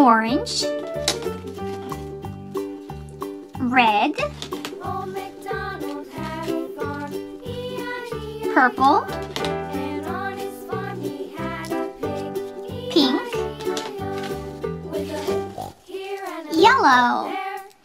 orange, red, purple, pink, yellow.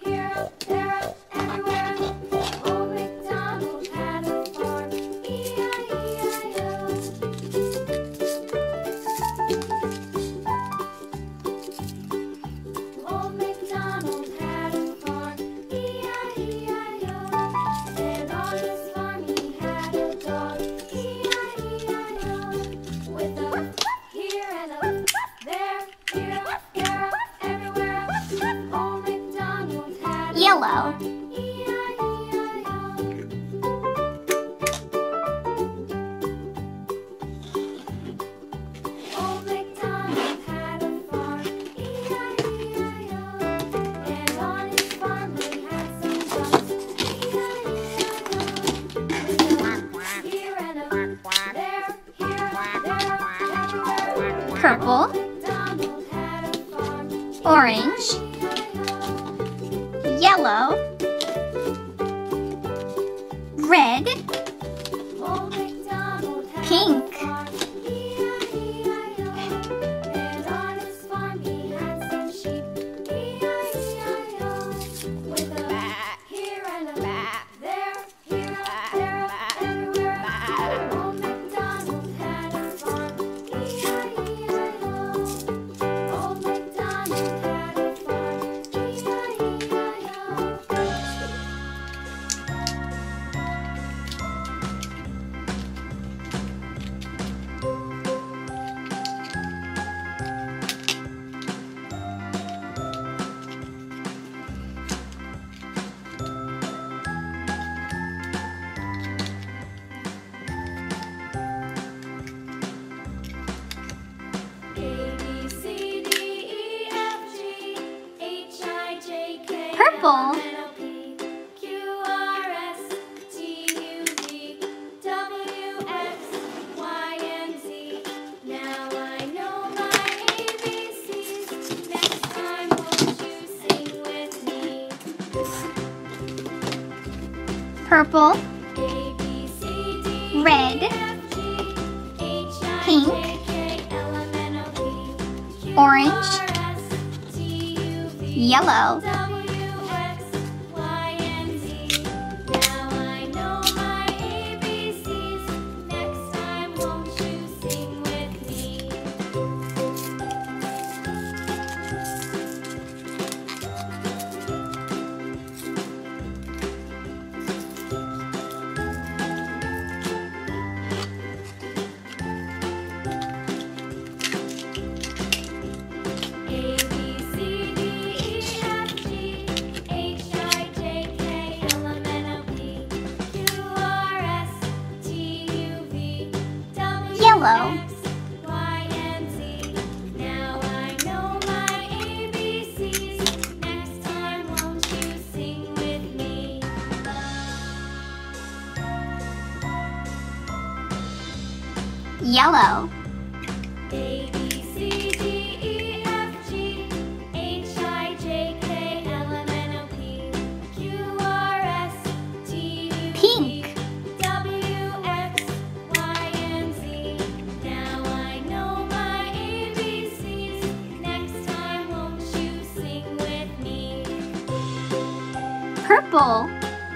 Yellow. Purple, orange, yellow, red, pink, purple, purple, red, pink, orange, yellow, yellow, yellow, pink, purple,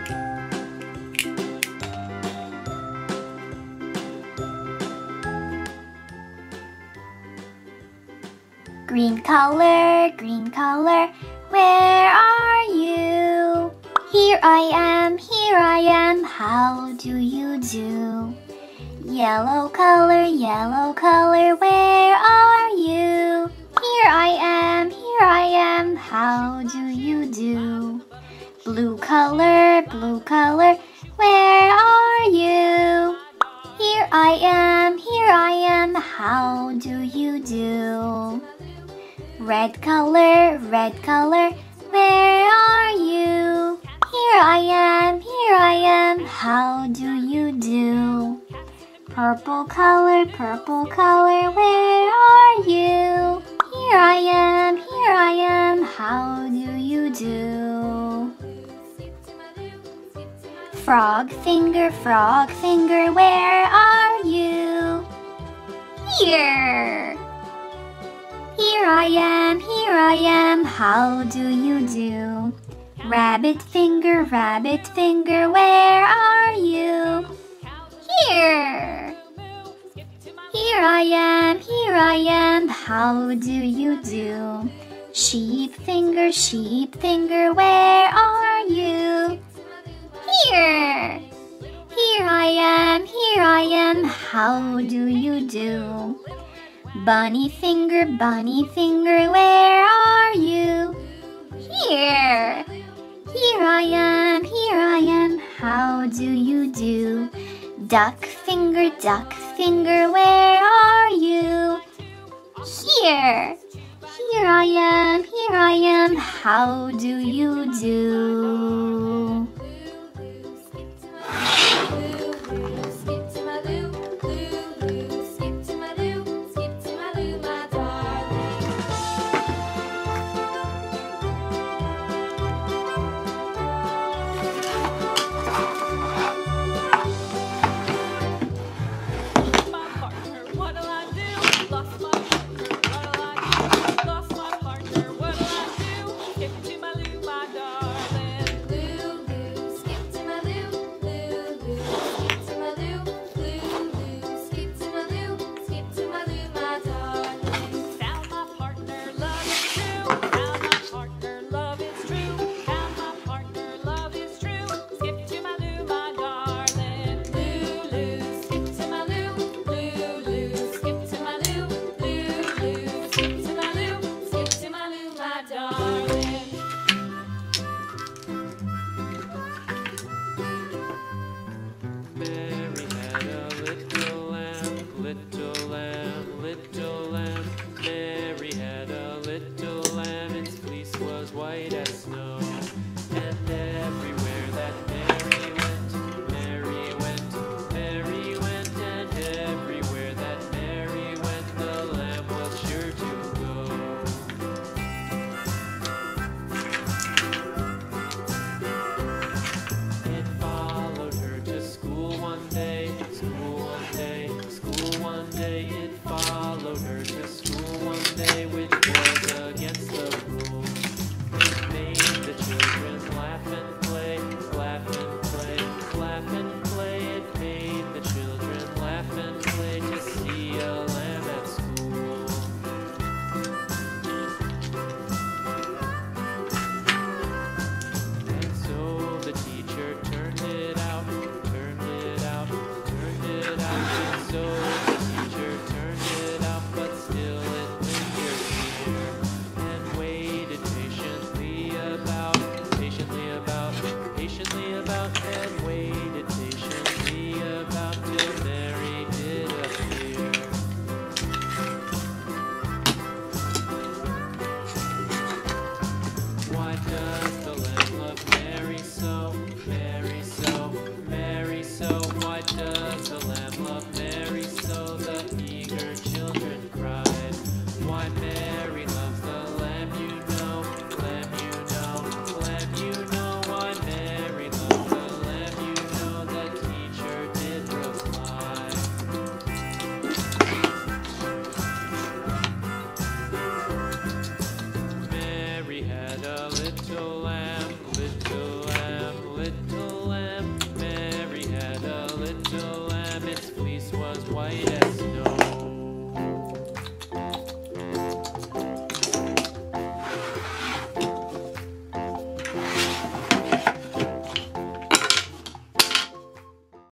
green color, where are you? Here I am, how do you do? Yellow color, where are you? Here I am, how do you do? Blue color, where are you? Here I am, how do you do? Red color, where are you? Here I am, how do you do? Purple color, where are you? Here I Here I am, how do you do? Frog finger, where are you? Here. Here I am, how do you do? Rabbit finger, where are you? Here. Here I am, how do you do? Sheep finger, where are you? Here. Here I am, how do you do? Bunny finger, where are you? Here. Here I am, how do you do? Duck finger, where are you? Here. Here I am, how do you do? White